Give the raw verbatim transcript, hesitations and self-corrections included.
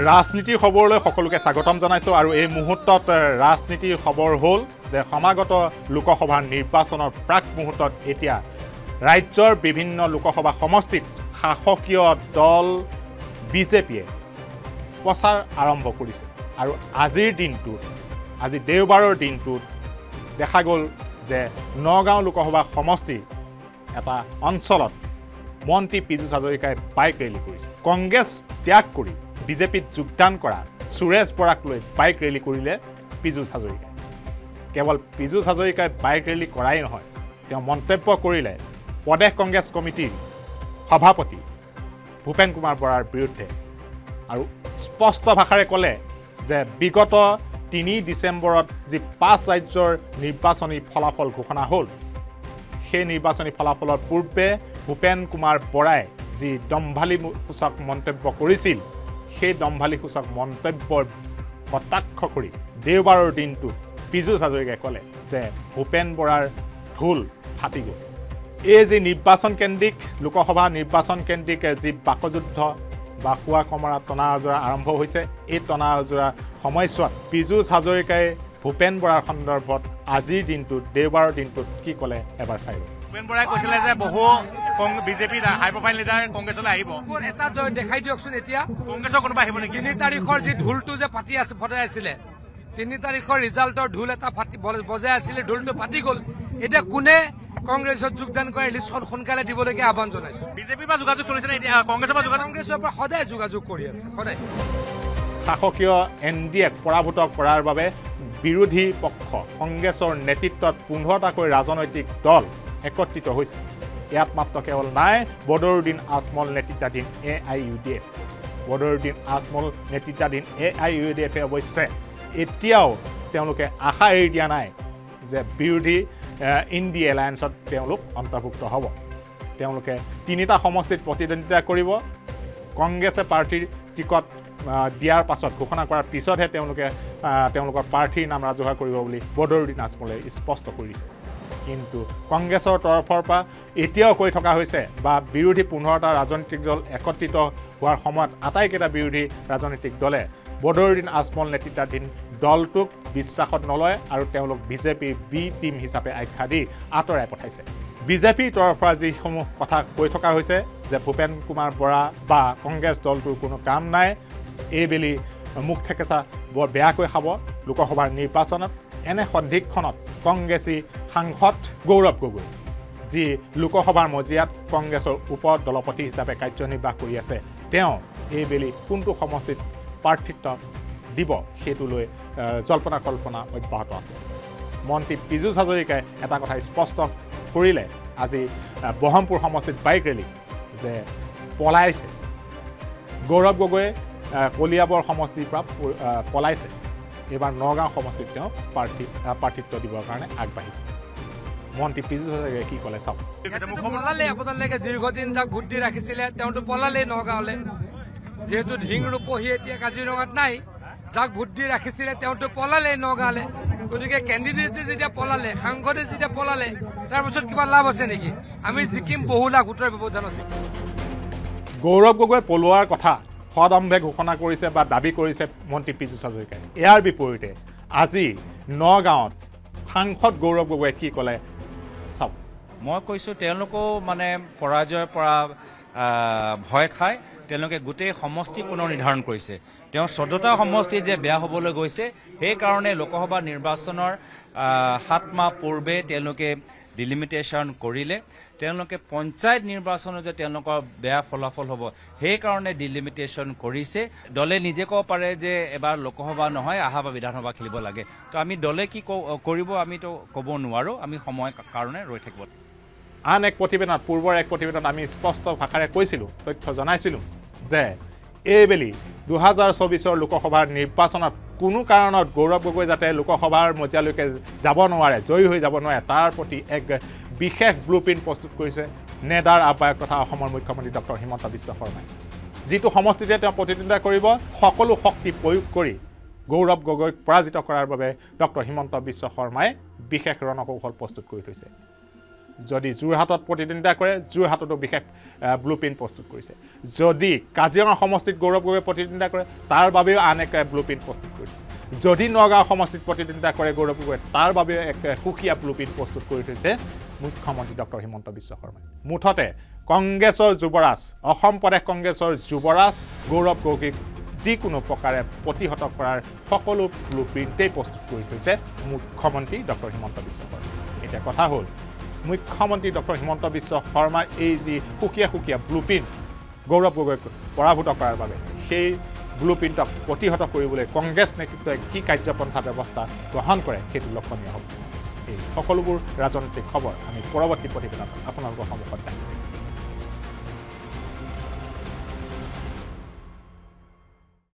ৰাজনীতিৰ খবৰলৈ সকলোকে স্বাগতম জনাইছো আৰু এই মুহূৰ্তত ৰাজনীতিৰ খবৰ হ'ল যে সমাগত লোকসভাৰ নিৰ্বাচনৰ প্ৰাক মুহূৰ্তত এতিয়া ৰাজ্যৰ বিভিন্ন লোকসভা সমষ্টিত শাসকীয় দল বিজেপিয়ে প্ৰচাৰ আৰম্ভ কৰিছে আৰু আজিৰ দিনটোত আজি দেওবাৰৰ দিনটোত দেখা গ'ল যে নগাঁও লোকসভা সমষ্টিৰ এটা অঞ্চলত মন্ত্ৰী পিজুষ হাজৰিকাই বাইক ৰেলী কৰিছে কংগ্ৰেছ ত্যাগ কৰি বিজেপিত যোগদান কৰা সুৰেশ বৰাক লৈ বাইক ৰেলী কৰিলে পিজুষ হাজৰিকাই কেৱল পিজুষ হাজৰিকাই বাইক ৰেলী কৰাই নহয় তেওঁ মন্তব্য কৰিলে প্ৰদেশ কংগ্ৰেছ কমিটিৰ সভাপতি ভূপেন কুমাৰ বৰাৰ বিৰুদ্ধে আৰু স্পষ্ট ভাষাৰে ক'লে যে বিগত তিনি ডিচেম্বৰত যি পাঁচ ৰাজ্যৰ নিৰ্বাচনী ফলাফল ঘোষণা হ'ল সেই নিৰ্বাচনী ফলাফলৰ পূৰ্বে ভূপেন কুমাৰ বৰাই যি দম্ভালি সূচক মন্তব্য কৰিছিল সেই দম্ভালি সূচক মন্তব্যৰ কটাক্ষ কৰি দেওবাৰৰ দিনটোত পিজুষ হাজৰিকাই ক'লে যে ভূপেন বৰাৰ ঢোল ফাটি গ'ল এই যি নিৰ্বাচন কেন্দ্ৰিক লোকসভা নিৰ্বাচন কেন্দ্ৰিক যি বাকযুদ্ধ বা খোৱা কমৰা টনা আজোৰা আৰম্ভ হৈছে এই টনা আজোৰা সময়ছোৱাত পিজুষ হাজৰিকাই ভূপেন বৰাৰ সন্দৰ্ভত আজিৰ দিনটোত দেওবাৰৰ দিনটোত কি ক'লে এবাৰ চাই ভূপেন বৰাই কৈছিলে যে বহু বিজেপিৰ হাই প্ৰফাইল লিডাৰ কংগ্ৰেছলৈ আহিব এটা দেখাই দিয়কচোন এতিয়া কংগ্ৰেছৰ কোনোবা আহিব নেকি তিনি তাৰিখৰ যি ঢোলটো যে ফাটি আছে ফটাই আছিলে তিনি তাৰিখৰ ৰিজাল্টৰ ঢোল এটা ফাটি বজাই আছিলে ঢোলটো ফাটি গ'ল এতিয়া কোনে কংগ্ৰেছত যোগদান কৰে লিষ্টখন সোনকালে দিবলৈকে আহ্বান জনাইছো বিজেপিৰ পৰা যোগাযোগ চলিছে নে এতিয়া কংগ্ৰেছৰ পৰা যোগাযোগ কংগ্ৰেছৰ পৰা সদায় যোগাযোগ কৰি আছে সদায় শাসকীয় এন ডি এক পৰাভূত কৰাৰ বাবে বিৰোধী পক্ষ কংগ্ৰেছৰ নেতৃত্বত পোন্ধৰটাকৈ ৰাজনৈতিক দল একত্ৰিত হৈছে ইয়াত মাত্ৰ কেৱল নাই বদৰুদ্দিন আজমল নেতৃত্বাধীন A I U D F Badruddin Ajmal নেতৃত্বাধীন এ আই ইউ ডি এফে অৱশ্যে এতিয়াও তেওঁলোকে আশা এৰি দিয়া নাই যে বিৰোধী ইণ্ডি এলায়েন্সত তেওঁলোক অন্তৰ্ভুক্ত হ'ব তেওঁলোকে তিনিটা সমষ্টিত প্ৰতিদ্বন্দ্বিতা কৰিব কংগ্ৰেছে প্ৰাৰ্থীৰ টিকট দিয়াৰ পাছত ঘোষণা কৰাৰ পিছতহে তেওঁলোকে তেওঁলোকৰ প্ৰাৰ্থীৰ নাম ৰাজহুৱা কৰিব বুলি বদৰুদ্দিন আজমলে স্পষ্ট কৰিছে কিন্তু কংগ্ৰেছৰ তৰফৰ পৰা এতিয়াও কৈ থকা হৈছে বা বিৰোধী পোন্ধৰটা ৰাজনৈতিক দল একত্ৰিত হোৱাৰ সময়ত আটাইকেইটা বিৰোধী ৰাজনৈতিক দলে বদৰুদ্দিন আজমল নেতৃত্বাধীন দলটোক বিশ্বাসত নলয় আৰু তেওঁলোক বিজেপিৰ বি টিম হিচাপে আখ্যা দি আঁতৰাই পঠাইছে বিজেপিৰ তৰফৰ পৰা যিসমূহ কথা কৈ থকা হৈছে যে ভূপেন কুমাৰ বৰা বা কংগ্ৰেছ দলটোৰ কোনো কাম নাই এইবেলি মুখ থেকেচা বৰ বেয়াকৈ খাব লোকসভাৰ নিৰ্বাচনত এনে সন্ধিক্ষণত কংগ্ৰেছী সাংসদ গৌৰৱ গগৈ যি লোকসভাৰ মজিয়াত কংগ্ৰেছৰ উপ দলপতি হিচাপে কাৰ্যনিৰ্বাহ কৰি আছে তেওঁ এইবেলি কোনটো সমষ্টিত প্ৰাৰ্থিত্ব দিব সেইটো লৈ জল্পনা কল্পনা অব্যাহত আছে মন্ত্ৰী পিজুষ হাজৰিকাই এটা কথা স্পষ্ট কৰিলে আজি বহমপুৰ সমষ্টিত বাইক ৰেলী যে পলাইছে গৌৰৱ গগৈয়ে কলিয়াবৰ সমষ্টিৰ পৰা পলাইছে এইবাৰ নগাঁও সমষ্টিত তেওঁ প্ৰাৰ্থী প্ৰাৰ্থিত্ব দিবৰ কাৰণে আগবাঢ়িছে মন্ত্ৰী পিজুষ হাজৰিকাই কি ক'লে চাওক পলালে আপোনালোকে দীৰ্ঘদিন যাক ভোট দি ৰাখিছিলে তেওঁতো পলালেই নগাঁৱলৈ যিহেতু ঢিং ৰূপহী এতিয়া কাজিৰঙাত নাই যাক ভোট দি ৰাখিছিলে তেওঁতো পলালেই নগাঁৱলৈ গতিকে কেণ্ডিডেটে যেতিয়া পলালে সাংসদে যেতিয়া পলালে তাৰপিছত কিবা লাভ আছে নেকি আমি জিকিম বহু লাখ ভোটৰ ব্যৱধানত গৌৰৱ গগৈ পলোৱাৰ কথা সদম্ভে ঘোষণা কৰিছে বা দাবী কৰিছে মন্ত্ৰী পিজুষ হাজৰিকাই ইয়াৰ বিপৰীতে আজি নগাঁৱত সাংসদ গৌৰৱ গগৈয়ে কি ক'লে চাওক মই কৈছোঁ তেওঁলোকেও মানে পৰাজয়ৰ পৰা ভয় খায় তেওঁলোকে গোটেই সমষ্টি পুনৰ নিৰ্ধাৰণ কৰিছে তেওঁ চৈধ্যটা সমষ্টি যে বেয়া হ'বলৈ গৈছে সেইকাৰণে লোকসভা নিৰ্বাচনৰ সাত মাহ পূৰ্বে তেওঁলোকে ডিলিমিটেশ্যন কৰিলে তেওঁলোকে পঞ্চায়ত নিৰ্বাচনত যে তেওঁলোকৰ বেয়া ফলাফল হ'ব সেইকাৰণে ডিলিমিটেশ্যন কৰিছে দলে নিজে ক'ব পাৰে যে এবাৰ লোকসভা নহয় আহা বা বিধানসভা খেলিব লাগে তো আমি দলে কি কৰিব আমিতো ক'ব নোৱাৰোঁ আমি সময় কাৰণে ৰৈ থাকিব আন এক প্ৰতিবেদনত পূৰ্বৰ এক প্ৰতিবেদনত আমি স্পষ্ট ভাষাৰে কৈছিলোঁ তথ্য জনাইছিলোঁ যে এইবেলি দুহেজাৰ চৌবিছৰ লোকসভাৰ নিৰ্বাচনত কোনো কাৰণত গৌৰৱ গগৈ যাতে লোকসভাৰ মজিয়ালৈকে যাব নোৱাৰে জয়ী হৈ যাব নোৱাৰে তাৰ প্ৰতি এক বিশেষ ব্লু প্ৰিণ্ট প্ৰস্তুত কৰিছে নেডাৰ আহ্বায়ক তথা অসমৰ মুখ্যমন্ত্ৰী ডক্টৰ হিমন্ত বিশ্ব শৰ্মাই যিটো সমষ্টিতে তেওঁ প্ৰতিদ্বন্দ্বিতা কৰিব সকলো শক্তি প্ৰয়োগ কৰি গৌৰৱ গগৈক পৰাজিত কৰাৰ বাবে ডক্টৰ হিমন্ত বিশ্ব শৰ্মাই বিশেষ ৰণকৌশল প্ৰস্তুত কৰি থৈছে যদি যোৰহাটত প্ৰতিদ্বন্দ্বিতা কৰে যোৰহাটতো বিশেষ ব্লু প্ৰিণ্ট প্ৰস্তুত কৰিছে যদি কাজিৰঙা সমষ্টিত গৌৰৱ গগৈ প্ৰতিদ্বন্দ্বিতা কৰে তাৰ বাবেও আন এক ব্লু প্ৰিণ্ট প্ৰস্তুত কৰিছে যদি নগাঁও সমষ্টিত প্ৰতিদ্বন্দ্বিতা কৰে গৌৰৱ গগৈ তাৰ বাবেও এক সুকীয়া ব্লু প্ৰিণ্ট প্ৰস্তুত কৰি থৈছে মুখ্যমন্ত্ৰী ডক্টৰ হিমন্ত বিশ্ব শৰ্মাই মুঠতে কংগ্ৰেছৰ যুৱৰাজ অসম প্ৰদেশ কংগ্ৰেছৰ যুৱৰাজ গৌৰৱ গগৈক যিকোনো প্ৰকাৰে প্ৰতিহত কৰাৰ সকলো ব্লু প্ৰিণ্টেই প্ৰস্তুত কৰি থৈছে মুখ্যমন্ত্ৰী ডক্টৰ হিমন্ত বিশ্ব শৰ্মা এতিয়া কথা হ'ল মুখ্যমন্ত্ৰী ডক্টৰ হিমন্ত বিশ্ব শৰ্মাৰ এই যি সুকীয়া সুকীয়া ব্লু প্ৰিণ্ট গৌৰৱ গগৈক পৰাভূত কৰাৰ বাবে সেই ব্লু প্ৰিণ্টক প্ৰতিহত কৰিবলৈ কংগ্ৰেছ নেতৃত্বই কি কাৰ্যপন্থা ব্যৱস্থা গ্ৰহণ কৰে সেইটো লক্ষণীয় হ'ব এই সকলোবোৰ ৰাজনৈতিক খবৰ আমি পৰৱৰ্তী প্ৰতিবেদনত আপোনালোকৰ সন্মুখত দাঙি ধৰিম